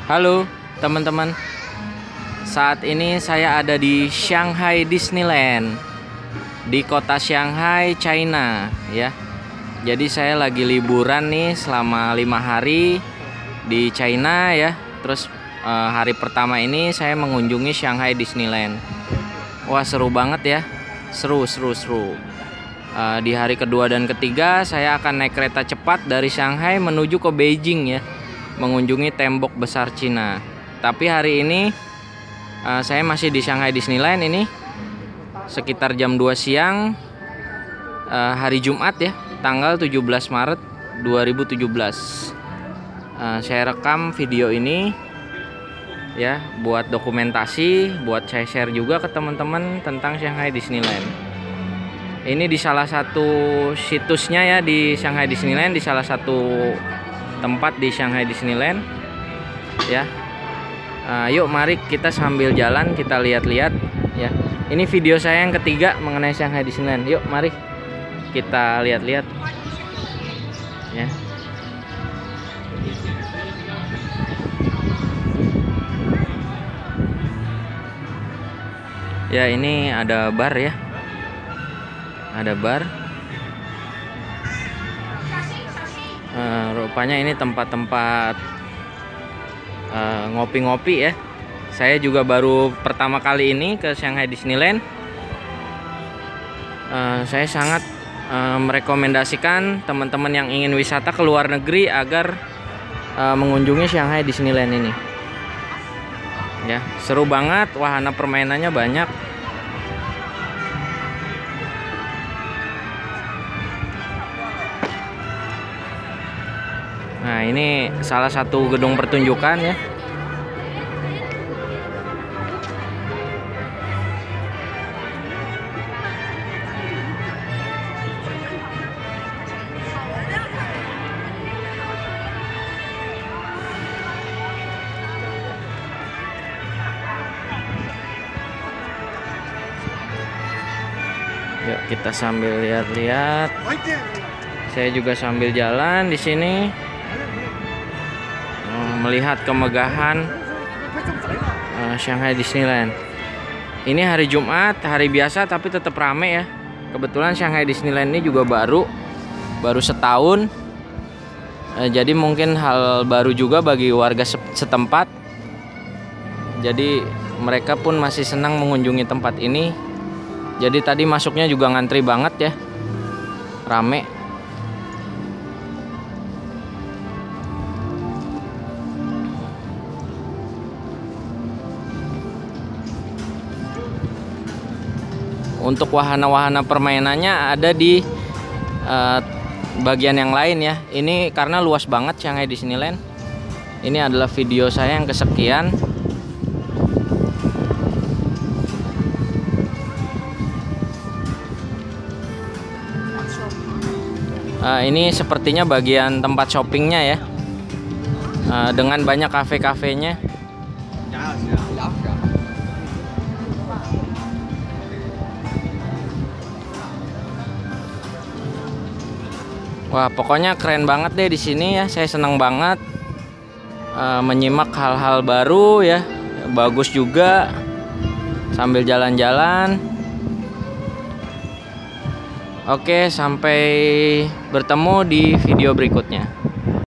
Halo teman-teman, saat ini saya ada di Shanghai Disneyland, di kota Shanghai, China ya. Jadi saya lagi liburan nih selama 5 hari di China ya. Terus hari pertama ini saya mengunjungi Shanghai Disneyland. Wah, seru banget ya, seru. Di hari kedua dan ketiga saya akan naik kereta cepat dari Shanghai menuju ke Beijing ya, mengunjungi tembok besar Cina. Tapi hari ini saya masih di Shanghai Disneyland ini sekitar jam 2 siang, hari Jumat ya, tanggal 17 Maret 2017. Saya rekam video ini ya buat dokumentasi, buat saya share juga ke teman-teman tentang Shanghai Disneyland. Ini di salah satu situsnya ya, di Shanghai Disneyland, di salah satu tempat di Shanghai Disneyland ya. Yuk mari kita sambil jalan kita lihat-lihat ya. Ini video saya yang ketiga mengenai Shanghai Disneyland. Yuk mari kita lihat-lihat ya. Ya, ini ada bar ya. Ada bar. Rupanya ini tempat-tempat ngopi-ngopi ya. Saya juga baru pertama kali ini ke Shanghai Disneyland. Saya sangat merekomendasikan teman-teman yang ingin wisata ke luar negeri agar mengunjungi Shanghai Disneyland ini. Ya, seru banget, wahana permainannya banyak. Nah, ini salah satu gedung pertunjukan ya. Yuk kita sambil lihat-lihat. Saya juga sambil jalan di sini, melihat kemegahan Shanghai Disneyland. Ini hari Jumat, hari biasa tapi tetap rame ya. Kebetulan Shanghai Disneyland ini juga baru setahun. Jadi mungkin hal baru juga bagi warga setempat. Jadi mereka pun masih senang mengunjungi tempat ini. Jadi tadi masuknya juga ngantri banget ya, rame. Untuk wahana-wahana permainannya ada di bagian yang lain ya. Ini karena luas banget Shanghai Disneyland. Ini adalah video saya yang kesekian. Ini sepertinya bagian tempat shoppingnya ya, dengan banyak kafe-kafenya. Wah, pokoknya keren banget deh di sini ya. Saya senang banget menyimak hal-hal baru ya. Bagus juga sambil jalan-jalan. Oke, sampai bertemu di video berikutnya.